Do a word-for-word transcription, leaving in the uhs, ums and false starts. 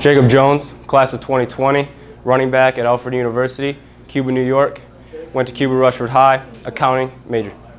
Jacob Jones, class of twenty twenty, running back at Alfred University, Cuba, New York. Went to Cuba Rushford High, accounting major.